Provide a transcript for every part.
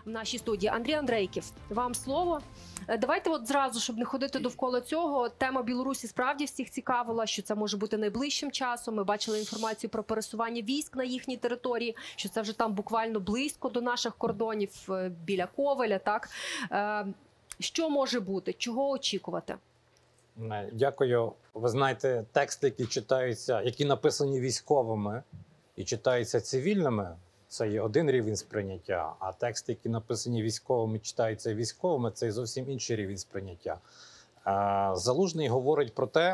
в нашій студії. Андрій Андрейків, вам слово. Давайте от зразу, щоб не ходити довкола цього, тема Білорусі справді всіх цікавила, що це може бути найближчим часом. Ми бачили інформацію про пересування військ на їхній території, що це вже там буквально близько до наших кордонів, біля Ковеля, так? Що може бути? Чого очікувати? Дякую. Ви знаєте, тексти, які читаються, які написані військовими і читаються цивільними, це є один рівень сприйняття, а тексти, які написані військовими, читаються військовими, це зовсім інший рівень сприйняття. Залужний говорить про те,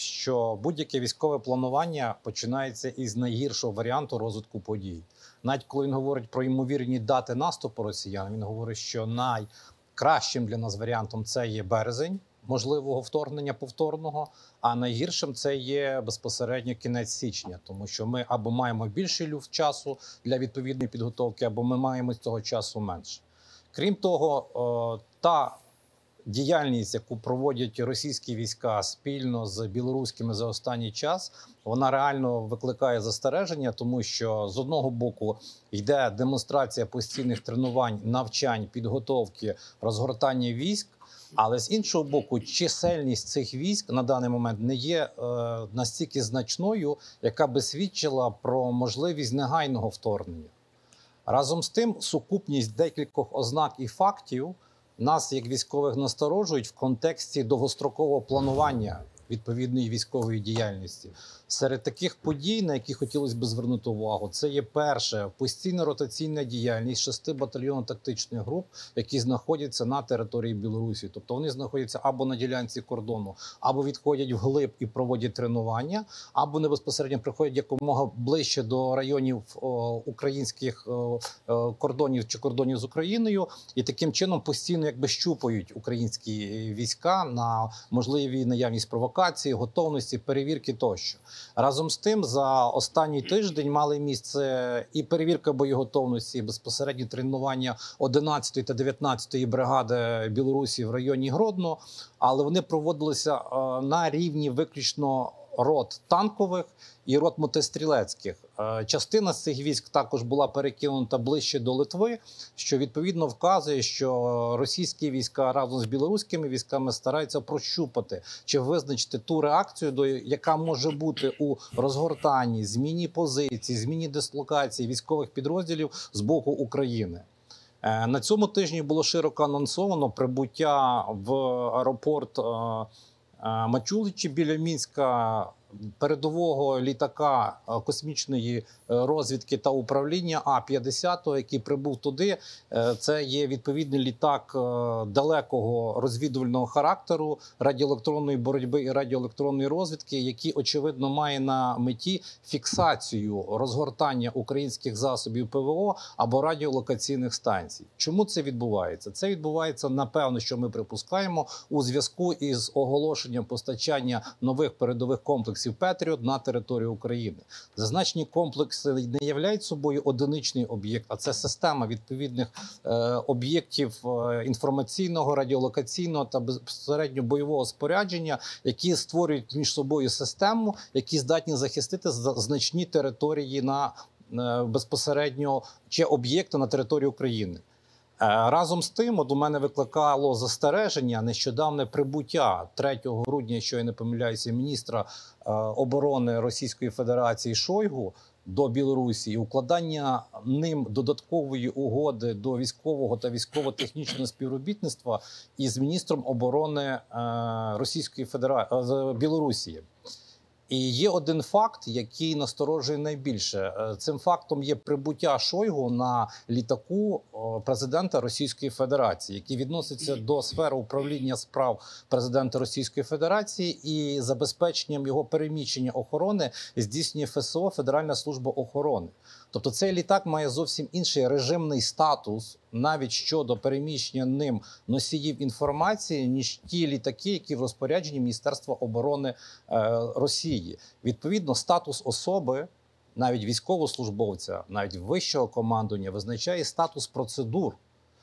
що будь-яке військове планування починається із найгіршого варіанту розвитку подій. Навіть коли він говорить про ймовірні дати наступу росіян, він говорить, що найкращим для нас варіантом це є березень можливого вторгнення повторного, а найгіршим це є безпосередньо кінець січня, тому що ми або маємо більший люфт часу для відповідної підготовки, або ми маємо цього часу менше. Крім того, та діяльність, яку проводять російські війська спільно з білоруськими за останній час, вона реально викликає застереження, тому що з одного боку йде демонстрація постійних тренувань, навчань, підготовки, розгортання військ, але з іншого боку, чисельність цих військ на даний момент не є настільки значною, яка би свідчила про можливість негайного вторгнення. Разом з тим, сукупність декількох ознак і фактів нас, як військових, насторожують в контексті довгострокового планування відповідної військової діяльності. Серед таких подій, на які хотілося б звернути увагу, це є перше – постійна ротаційна діяльність 6 батальйонно-тактичних груп, які знаходяться на території Білорусі. Тобто вони знаходяться або на ділянці кордону, або відходять вглиб і проводять тренування, або безпосередньо приходять якомога ближче до районів українських кордонів чи кордонів з Україною, і таким чином постійно щупають українські війська на можливі наявність провокації, готовності, перевірки тощо. Разом з тим, за останній тиждень мали місце і перевірка боєготовності, і безпосередні тренування 11-ї та 19-ї бригади Білорусі в районі Гродно, але вони проводилися на рівні виключно рот танкових і рот мотострілецьких. Частина з цих військ також була перекинута ближче до Литви, що відповідно вказує, що російські війська разом з білоруськими військами стараються прощупати чи визначити ту реакцію, яка може бути у розгортанні, зміні позицій, зміні дислокації військових підрозділів з боку України. На цьому тижні було широко анонсовано прибуття в аеропорт Мачуличі біля Мінська передового літака космічної розвідки та управління А-50, який прибув туди. Це є відповідний літак далекого розвідувального характеру, радіоелектронної боротьби і радіоелектронної розвідки, який, очевидно, має на меті фіксацію розгортання українських засобів ПВО або радіолокаційних станцій. Чому це відбувається? Це відбувається, напевно, що ми припускаємо, у зв'язку із оголошенням постачання нових передових комплексів «Петріот» на територію України. Зазначені комплекси не являють собою одиничний об'єкт, а це система відповідних об'єктів інформаційного, радіолокаційного та безпосередньо бойового спорядження, які створюють між собою систему, які здатні захистити значні території на безпосередньо чи об'єкти на території України. Разом з тим, у мене викликало застереження нещодавне прибуття 3 грудня, якщо я не помиляюся, міністра оборони Російської Федерації Шойгу до Білорусі і укладання ним додаткової угоди до військового та військово-технічного співробітництва із міністром оборони Російської Федерації Білорусі. І є один факт, який насторожує найбільше. Цим фактом є прибуття Шойгу на літаку президента Російської Федерації, який відноситься до сфери управління справ президента Російської Федерації, і забезпеченням його переміщення охорони здійснює ФСО, Федеральна служба охорони. Тобто цей літак має зовсім інший режимний статус, навіть щодо переміщення ним носіїв інформації, ніж ті літаки, які в розпорядженні Міністерства оборони Росії. Відповідно, статус особи, навіть військовослужбовця, навіть вищого командування, визначає статус процедур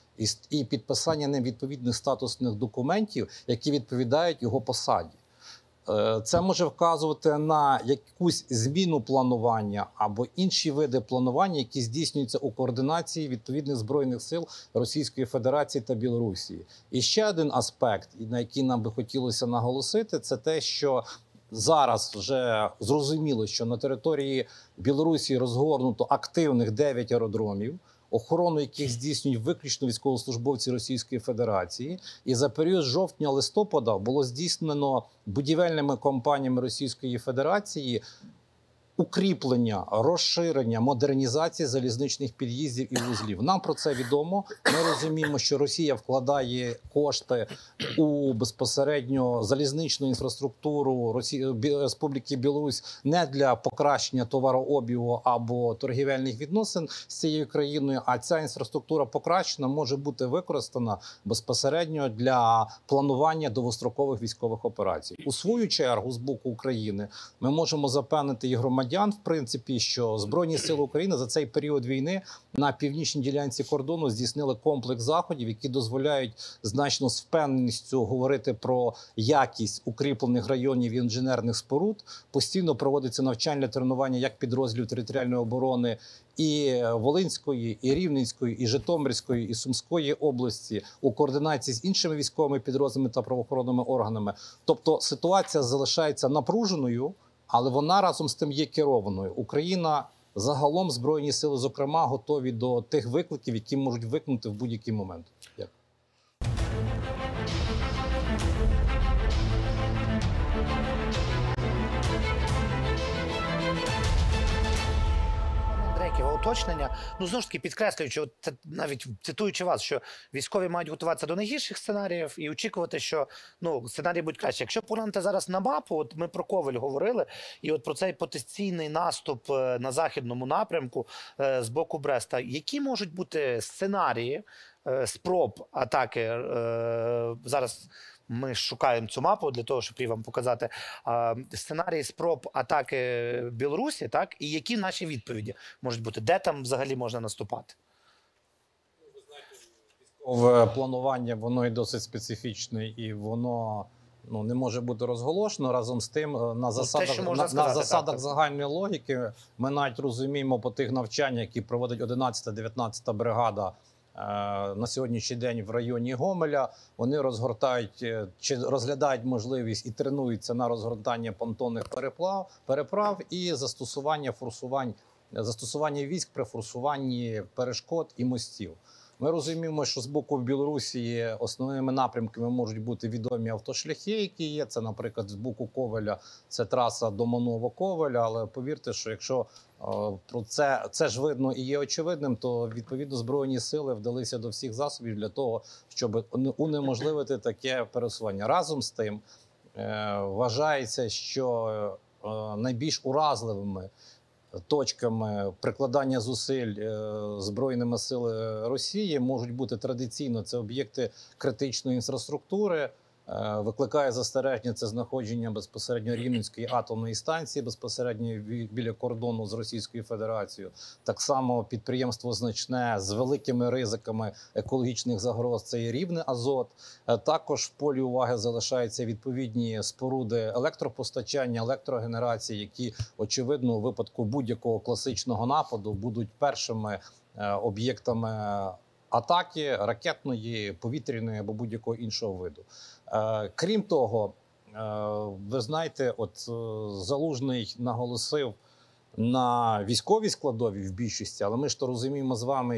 і підписання ним відповідних статусних документів, які відповідають його посаді. Це може вказувати на якусь зміну планування або інші види планування, які здійснюються у координації відповідних збройних сил Російської Федерації та Білорусі. І ще один аспект, на який нам би хотілося наголосити, це те, що зараз вже зрозуміло, що на території Білорусі розгорнуто активних 9 аеродромів, охорону яких здійснюють виключно військовослужбовці Російської Федерації. І за період жовтня-листопада було здійснено будівельними компаніями Російської Федерації укріплення, розширення, модернізації залізничних під'їздів і вузлів. Нам про це відомо. Ми розуміємо, що Росія вкладає кошти у безпосередньо залізничну інфраструктуру Республіки Білорусь не для покращення товарообігу або торгівельних відносин з цією країною, а ця інфраструктура покращена може бути використана безпосередньо для планування довгострокових військових операцій. У свою чергу, з боку України, ми можемо запевнити і громадян, в принципі, що Збройні сили України за цей період війни на північній ділянці кордону здійснили комплекс заходів, які дозволяють значно з впевненістю говорити про якість укріплених районів і інженерних споруд. Постійно проводиться навчальне тренування як підрозділів територіальної оборони і Волинської, і Рівненської, і Житомирської, і Сумської області у координації з іншими військовими підрозділами та правоохоронними органами. Тобто ситуація залишається напруженою, але вона разом з тим є керованою. Україна, загалом Збройні сили, зокрема, готові до тих викликів, які можуть виникнути в будь-який момент. Дякую. Дрейківе уточнення. Ну, знову ж таки, підкреслюючи, от це, навіть цитуючи вас, що військові мають готуватися до найгірших сценаріїв і очікувати, що сценарії будуть краще. Якщо поглянути зараз на мапу, от ми про Ковель говорили, і от про цей потенційний наступ на західному напрямку з боку Бреста. Які можуть бути сценарії спроб атаки зараз? Ми шукаємо цю мапу для того, щоб її вам показати. Сценарії спроб атаки Білорусі, так? І які наші відповіді можуть бути? Де там взагалі можна наступати? Військове планування, воно і досить специфічне, і воно не може бути розголошено. Разом з тим, на засадах загальної логіки, ми навіть розуміємо по тих навчаннях, які проводить 11-19 бригада на сьогоднішній день в районі Гомеля, вони розгортають чи розглядають можливість і тренуються на розгортання понтонних переправ і застосування військ при форсуванні перешкод і мостів. Ми розуміємо, що з боку Білорусі основними напрямками можуть бути відомі автошляхи, які є. Це, наприклад, з боку Ковеля, це траса Доманово-Ковеля. Але повірте, що якщо про це ж видно і є очевидним, то відповідно Збройні сили вдалися до всіх засобів для того, щоб унеможливити таке пересування. Разом з тим, вважається, що найбільш уразливими точками прикладання зусиль Збройними силами Росії можуть бути традиційно це об'єкти критичної інфраструктури. Викликає застереження це знаходження безпосередньо Рівненської атомної станції, безпосередньо біля кордону з Російською Федерацією. Так само підприємство значне з великими ризиками екологічних загроз – це і Рівне Азот. Також в полі уваги залишаються відповідні споруди електропостачання, електрогенерації, які, очевидно, у випадку будь-якого класичного нападу будуть першими об'єктами атаки ракетної, повітряної або будь-якого іншого виду. Крім того, ви знаєте, Залужний наголосив на військовій складовій в більшості, але ми ж то розуміємо з вами,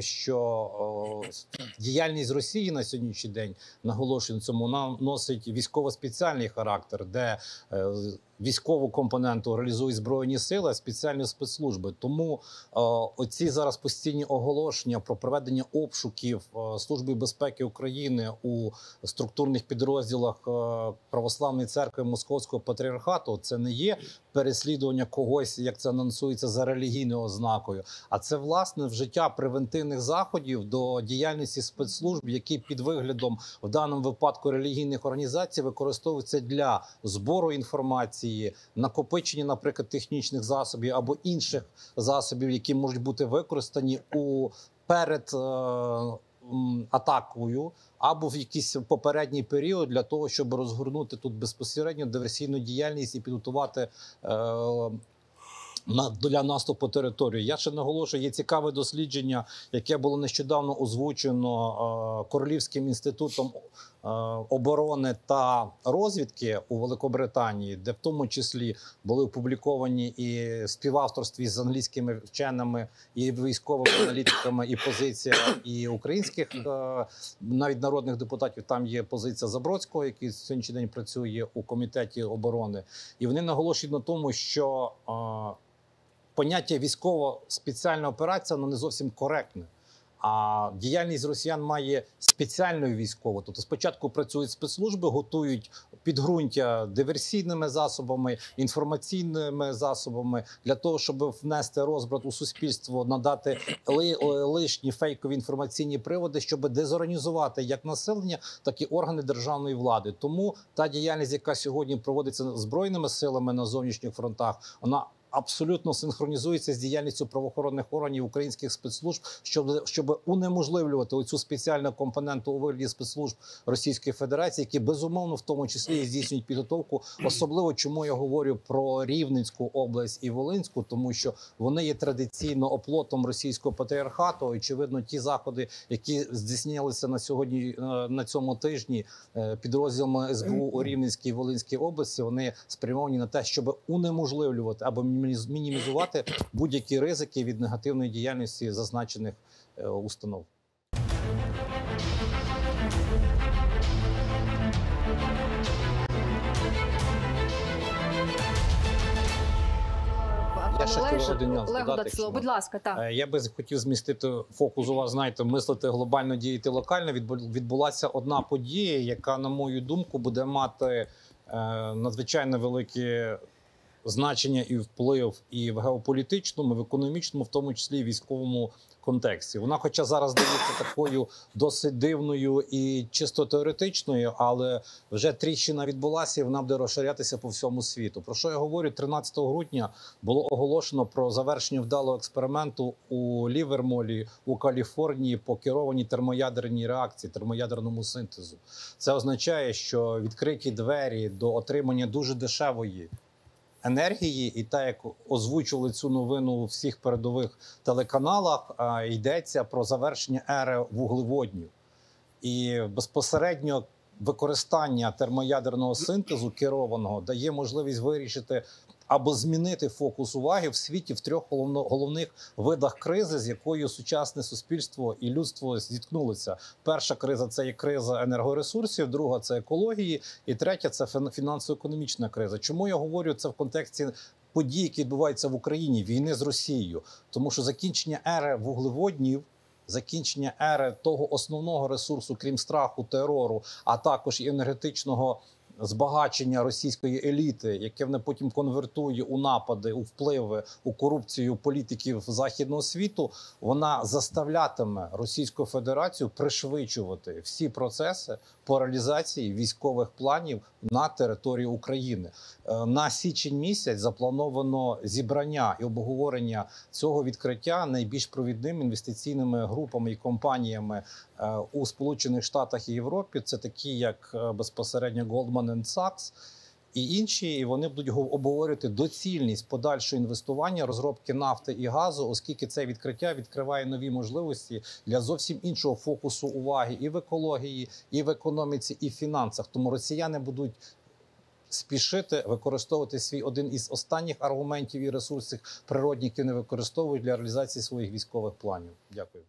що діяльність Росії на сьогоднішній день, наголошую на цьому, носить військово-спеціальний характер, де військову компоненту реалізують Збройні сили, а спеціальні спецслужби. Тому оці зараз постійні оголошення про проведення обшуків Служби безпеки України у структурних підрозділах Православної церкви Московського патріархату, це не є переслідування когось, як це анонсується, за релігійною ознакою, а це, власне, вжиття превентивних заходів до діяльності спецслужб, які під виглядом, в даному випадку, релігійних організацій використовуються для збору інформації, накопичення, наприклад, технічних засобів або інших засобів, які можуть бути використані перед атакою, або в якийсь попередній період для того, щоб розгорнути тут безпосередньо диверсійну діяльність і підготувати для наступу території. Я ще наголошую, є цікаве дослідження, яке було нещодавно озвучено Королівським інститутом оборони та розвідки у Великобританії, де в тому числі були опубліковані і співавторстві з англійськими вченими, і військовими аналітиками, і позиція і українських, навіть народних депутатів. Там є позиція Забродського, який сьогоднішній день працює у комітеті оборони. І вони наголошують на тому, що поняття військово-спеціальна операція не зовсім коректне. А діяльність росіян має спеціальну військову. Тобто спочатку працюють спецслужби, готують підґрунтя диверсійними засобами, інформаційними засобами для того, щоб внести розбрат у суспільство, надати лишні фейкові інформаційні приводи, щоб дезорганізувати як населення, так і органи державної влади. Тому та діяльність, яка сьогодні проводиться Збройними силами на зовнішніх фронтах, вона абсолютно синхронізується з діяльністю правоохоронних органів українських спецслужб, щоб унеможливлювати оцю спеціальну компоненту у вигляді спецслужб Російської Федерації, які безумовно в тому числі і здійснюють підготовку. Особливо, чому я говорю про Рівненську область і Волинську, тому що вони є традиційно оплотом російського патріархату. Очевидно, ті заходи, які здійснялися на сьогодні, на цьому тижні підрозділами СБУ у Рівненській і Волинській області, вони спрямовані на те, щоб унеможливлювати або мінімізувати будь-які ризики від негативної діяльності зазначених установ. Я ще хотів один нюанс додати. Будь ласка, так. Я би хотів змістити фокус у вас, знаєте, мислити глобально, діяти локально. Відбулася одна подія, яка, на мою думку, буде мати надзвичайно велике значення і вплив і в геополітичному, в економічному, в тому числі і військовому контексті. Вона, хоча зараз здається такою досить дивною і чисто теоретичною, але вже тріщина відбулася і вона буде розширятися по всьому світу. Про що я говорю? 13 грудня було оголошено про завершення вдалого експерименту у Лівермолі, у Каліфорнії по керованій термоядерній реакції, термоядерному синтезу. Це означає, що відкриті двері до отримання дуже дешевої енергії, і так, як озвучували цю новину у всіх передових телеканалах, йдеться про завершення ери вуглеводнів. І безпосередньо використання термоядерного синтезу керованого дає можливість вирішити або змінити фокус уваги в світі в трьох головних видах кризи, з якою сучасне суспільство і людство зіткнулися. Перша криза – це є криза енергоресурсів, друга – це екології, і третя – це фінансово-економічна криза. Чому я говорю це в контексті подій, які відбуваються в Україні, війни з Росією? Тому що закінчення ери вуглеводнів, закінчення ери того основного ресурсу, крім страху, терору, а також і енергетичного збагачення російської еліти, яке вона потім конвертує у напади, у впливи, у корупцію політиків західного світу, вона заставлятиме Російську Федерацію пришвидшувати всі процеси по реалізації військових планів на території України. На січень місяць заплановано зібрання і обговорення цього відкриття найбільш провідними інвестиційними групами і компаніями у Сполучених Штатах і Європі. Це такі, як безпосередньо Goldman Sachs і інші, і вони будуть обговорювати доцільність подальшого інвестування, розробки нафти і газу, оскільки це відкриття відкриває нові можливості для зовсім іншого фокусу уваги і в екології, і в економіці, і в фінансах. Тому росіяни будуть спішити використовувати свій один із останніх аргументів і ресурсів природних, які вони використовують для реалізації своїх військових планів. Дякую.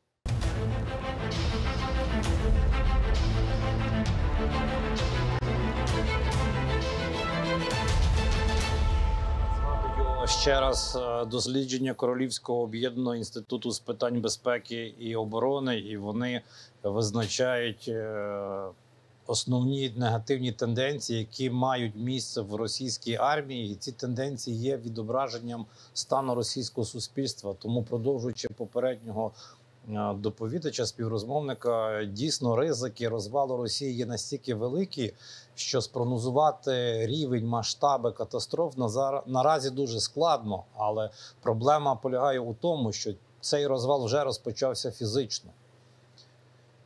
Ще раз дослідження Королівського об'єднаного інституту з питань безпеки і оборони, і вони визначають основні негативні тенденції, які мають місце в російській армії. І ці тенденції є відображенням стану російського суспільства. Тому, продовжуючи попереднього доповідача, співрозмовника, дійсно ризики розвалу Росії є настільки великі, що спрогнозувати рівень, масштаби катастроф наразі дуже складно. Але проблема полягає у тому, що цей розвал вже розпочався фізично.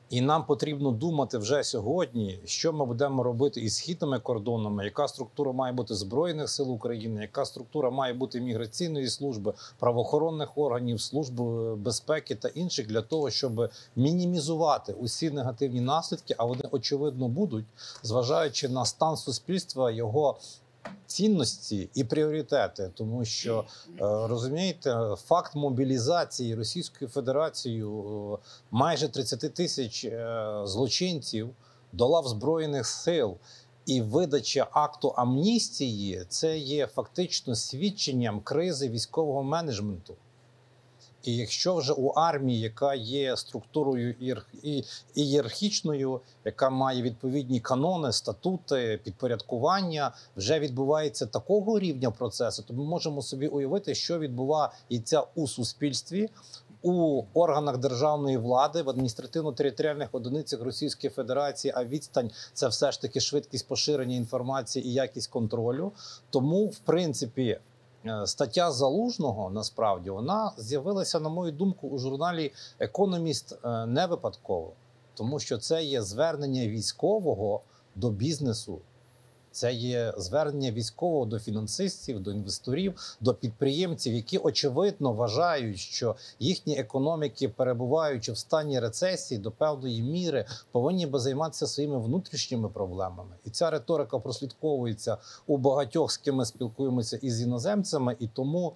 І нам потрібно думати вже сьогодні, що ми будемо робити із східними кордонами, яка структура має бути Збройних сил України, яка структура має бути міграційної служби, правоохоронних органів, служби безпеки та інших, для того, щоб мінімізувати усі негативні наслідки, а вони очевидно будуть, зважаючи на стан суспільства, його цінності і пріоритети, тому що розумієте, факт мобілізації Російською Федерацією майже 30 тисяч злочинців до лав Збройних сил і видача акту амністії – це є фактично свідченням кризи військового менеджменту. І якщо вже у армії, яка є структурою ієрархічною, яка має відповідні канони, статути, підпорядкування, вже відбувається такого рівня процесу, то ми можемо собі уявити, що відбувається у суспільстві, у органах державної влади, в адміністративно-територіальних одиницях Російської Федерації, а відстань – це все ж таки швидкість поширення інформації і якість контролю. Тому, в принципі, стаття Залужного, насправді, вона з'явилася, на мою думку, у журналі «Економіст» не випадково. Тому що це є звернення військового до бізнесу. Це є звернення військового до фінансистів, до інвесторів, до підприємців, які очевидно вважають, що їхні економіки, перебуваючи в стані рецесії, до певної міри повинні би займатися своїми внутрішніми проблемами. І ця риторика прослідковується у багатьох, з ким ми спілкуємося із іноземцями, і тому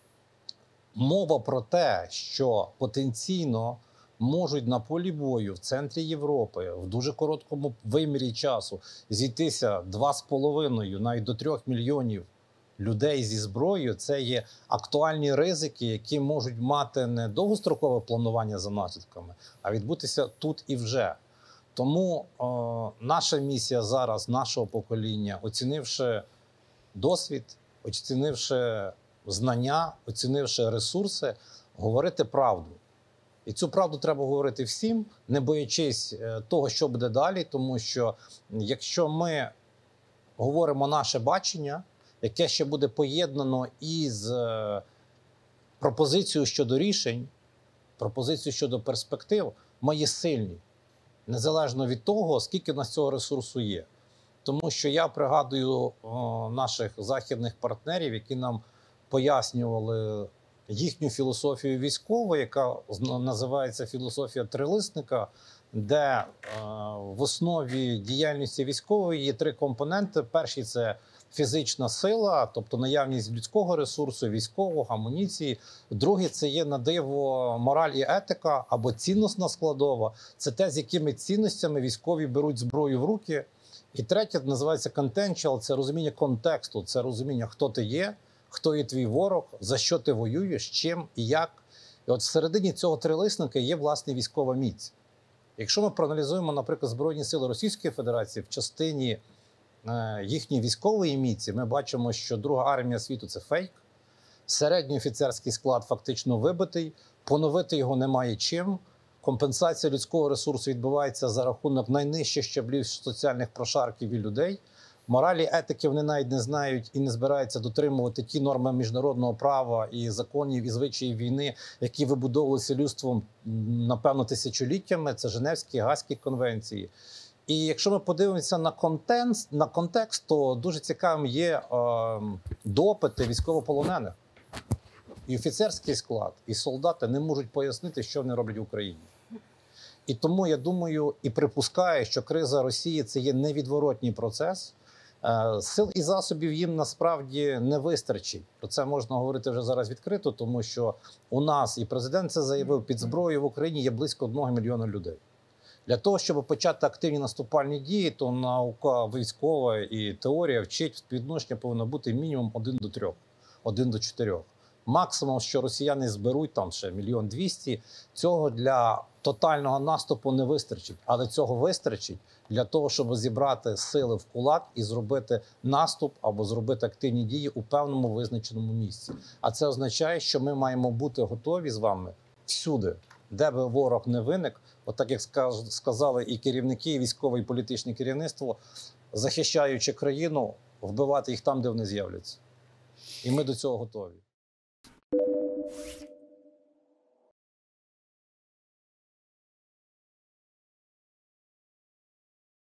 мова про те, що потенційно можуть на полі бою в центрі Європи в дуже короткому вимірі часу зійтися 2,5, навіть до 3 мільйонів людей зі зброєю, це є актуальні ризики, які можуть мати не довгострокове планування за наслідками, а відбутися тут і вже. Тому наша місія зараз, нашого покоління, оцінивши досвід, оцінивши знання, оцінивши ресурси, говорити правду. І цю правду треба говорити всім, не боячись того, що буде далі, тому що якщо ми говоримо наше бачення, яке ще буде поєднано із пропозицією щодо рішень, пропозицією щодо перспектив, ми є сильні, незалежно від того, скільки в нас цього ресурсу є. Тому що я пригадую наших західних партнерів, які нам пояснювали їхню філософію військову, яка називається філософія трилисника, де в основі діяльності військової є 3 компоненти. Перший – це фізична сила, тобто наявність людського ресурсу, військового, амуніції. Другий – це є на диво мораль і етика, або цінностна складова. Це те, з якими цінностями військові беруть зброю в руки. І третє називається contextual, це розуміння контексту, це розуміння, хто ти є, хто є твій ворог, за що ти воюєш, чим і як. І от всередині цього трилисника є, власне, військова міць. Якщо ми проаналізуємо, наприклад, Збройні сили Російської Федерації в частині їхньої військової міці, ми бачимо, що Друга армія світу – це фейк, середній офіцерський склад фактично вибитий, поновити його немає чим, компенсація людського ресурсу відбувається за рахунок найнижчих щаблів соціальних прошарків і людей. Моралі, етики вони навіть не знають і не збираються дотримувати ті норми міжнародного права і законів і звичаїв війни, які вибудовувалися людством, напевно, тисячоліттями. Це Женевські, Гаазькі конвенції. І якщо ми подивимося на контекст, то дуже цікавим є допити військовополонених. І офіцерський склад, і солдати не можуть пояснити, що вони роблять в Україні. І тому я думаю і припускаю, що криза Росії – це є невідворотній процес. Сил і засобів їм насправді не вистачить. Про це можна говорити вже зараз відкрито, тому що у нас, і президент це заявив, під зброєю в Україні є близько 1 мільйона людей. Для того, щоб почати активні наступальні дії, то наука військова і теорія вчить, співвідношення повинно бути мінімум 1 до 3, 1 до 4. Максимум, що росіяни зберуть, там ще 1 200 000, цього для тотального наступу не вистачить. Але цього вистачить для того, щоб зібрати сили в кулак і зробити наступ або зробити активні дії у певному визначеному місці. А це означає, що ми маємо бути готові з вами всюди, де би ворог не виник, отак як сказали і керівники, і військове, і політичне керівництво, захищаючи країну, вбивати їх там, де вони з'являться. І ми до цього готові.